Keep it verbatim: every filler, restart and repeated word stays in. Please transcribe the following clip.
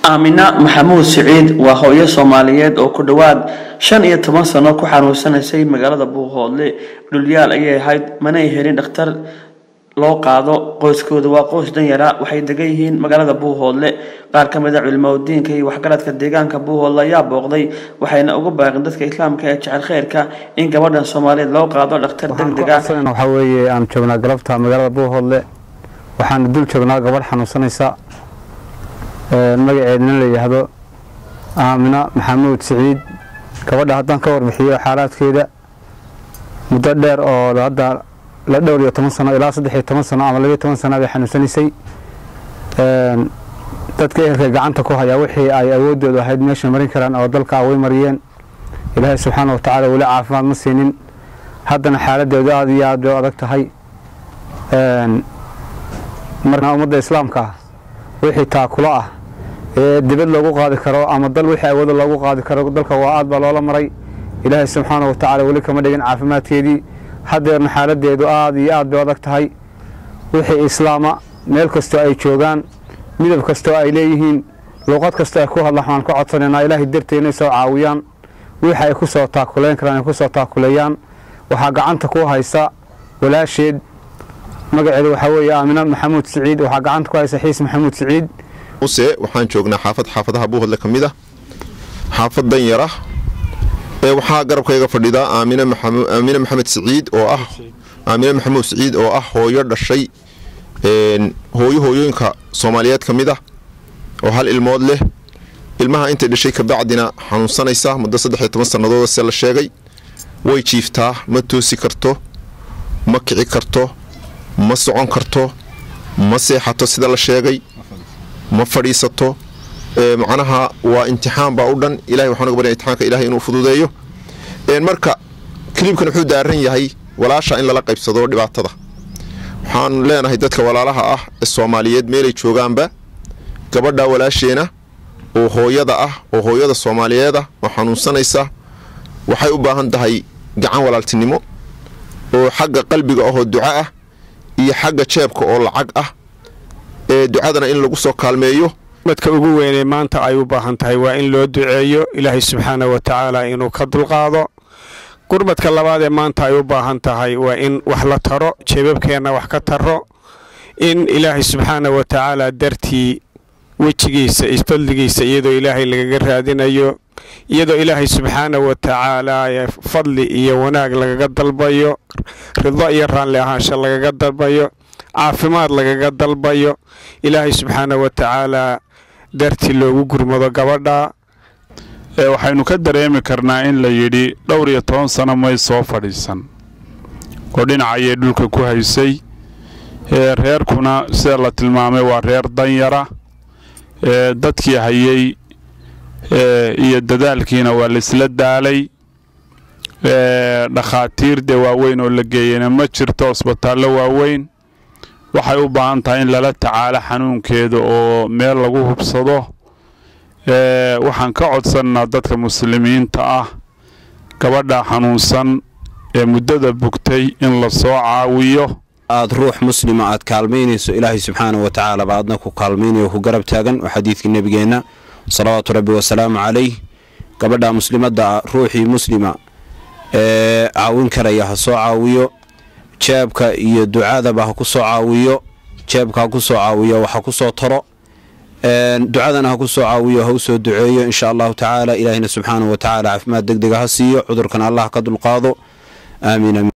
Amina Maxamuud Siciid waa hooyo Soomaaliyeed oo ku dhawaad shan iyo toban sano ku xanuunsanaysay magaalada Buuhoodle. Dhulyaal ayay ahayd mana helin dhakhtar loo qaado. Qoyskooda waa qoys danyara waxay degan yihiin magaalada Buuhoodle. Qaar ka mid ah cilmowdiinka iyo waxgaradka deegaanka Buuhoodle ayaa booqday waxayna ugu baaqeen dadka Islaamka ee jecel khayrka in gabadhan Soomaaliyeed loo qaado dhakhtar degdeg ah. Waxa weeye aan joognaa galabta magaalada Buuhoodle waxaan dul joognaa gabadh xanuunsanaysa magaceedna la yiraahdo Amina Maxamuud Siciid. gabadha haddaan ka warbixiyo xaaladkeeda muddo dheer oo hadda la dhowr iyo toban sano ilaa saddex iyo toban sano ama laba iyo toban sano ay xanuunsanaysay. een dadka ehelka gacanta ku haya wixii ay awoodooda ahayd meesha marin karaan oo dalka way mariyeen. Ilaahay subxaanahu wa ta'aala wali caafimaad ma siinin. haddana xaaladeedu aad iyo aad u adag tahay. een marna ummadda islaamka wixii taakula ah ee dibad loogu qaadi karo ama dal wixii awood loogu qaadi karo dalka waa aad baa loola maray. Ilaahay subxaanahu wa ta'aala wali kama dhigin caafimaadkeedii. haddeerna xaaladeedu aad iyo aad bay adag tahay. wixii islaama meel kasta ay joogaan midab kasta ay leeyihiin luqad kasta ay ku hadlaan waxaan ku codsanaynaa Ilaahay darteena soo caawiyaan. wixii ay ku soo taakuleen karaan ku soo taakuleeyaan. waxa gacanta ku haysa walaasheed magaceedu waxa weeye Amina Maxamuud Siciid. waxa gacanta ku haysa Xiis Maxamuud Siciid. use waxaan joognaa xaafad xaafadaha Buuhoodle kamid ah xaafad danyara ee waxa garabkayga fadhida Amina Maxamuud Amina Maxamuud Siciid oo ah Amina Maxamuud Siciid oo ah hooyo dhashay een hooyo hooyooyinka Soomaaliyeed kamid ah oo hal ilmood leh. ilmaha inta dhashay ka bacdina xanuunsanaysa muddo saddex iyo toban sanadood si la sheegay. way jiiftaa ma toosi karto ma kici karto ma socon karto ma seexato sida la sheegay ma fadhiisato. ee macnaha waa imtixaan baa u dhan. Ilaahay waxaan uga baryaa imtixaanka Ilaahay inuu fududeeyo. een marka klibkan wuxuu daaran yahay walaasha in lala qaybsado dhibaatada. waxaan leenahay dadka walaalaha ah ee Soomaaliyeed meelay joogaanba gabadha walaasheena oo hooyada ah oo hooyada Soomaaliyeed ah oo xanuunsanaysa waxay u baahan tahay gacan walaaltinimo oo xagga qalbiga oo duca ah iyo xagga jeebka oo lacag ah. ee ducadana in lagu soo kaalmeeyo. madka ugu weynay maanta ay u baahan tahay waa in loo duceeyo Ilaahay subxaanahu wa ta'aala inuu ka dulqaado. gurmadka labaad ee maanta ay u baahan tahay waa in wax la taro jeebabkeena wax ka taro in Ilaahay subxaanahu wa ta'aala dartii wajigiisa isfadligiisa iyadoo Ilaahay lagaga raadinayo iyadoo Ilaahay subxaanahu wa ta'aala fadli iyo wanaag lagaga dalbayo ridwa iyo raan leehaansha lagaga dalbayo caafimaad lagaga dalbayo Ilaahay subxaanahu wa ta'aala dartii loogu gurmado gabadha. ee waxaynu ka dareemi karnaa in la yiri dhowr iyo toban sano may soo fadhiisan oo dhinacay dhulka ku haysay. ee reerkuna sida la tilmaamay waa reer danyara. ee dadkii hayay ee iyo dadaalkiina waa la isla daalay. ee dhakhaatiirde waaweyn oo la geeyay ma jirto isbitaallo waaweyn. waxay u baahan tahay in lala tacaalo xanuunkeeda oo meel lagu hubsado. ee waxaan ka codsanaa dadka muslimiinta ah gabadha xanuunsan ee muddada bugtay in la soo caawiyo. aad ruux muslima aad kaalmeynayso Ilaahay subxaanahu wa ta'aala baadna ku kaalmeynayo ku garab taagan xadiiska nabigeena salawaatu rabbi wa salaamu alayhi. gabadha muslimada ruuxii muslima ee caawin karaya ha soo caawiyo. jeebka iyo ducada ba ha ku soo caawiyo. jeebka ha ku soo caawiyo waxa ku soo taro. een ducadana ha ku soo caawiyo ha soo duceeyo insha Allah ta'ala. Ilaahina subxaanahu wa ta'aala caafimaad degdeg ah siiyo cudurkan Allah ka dulqaado. aamin.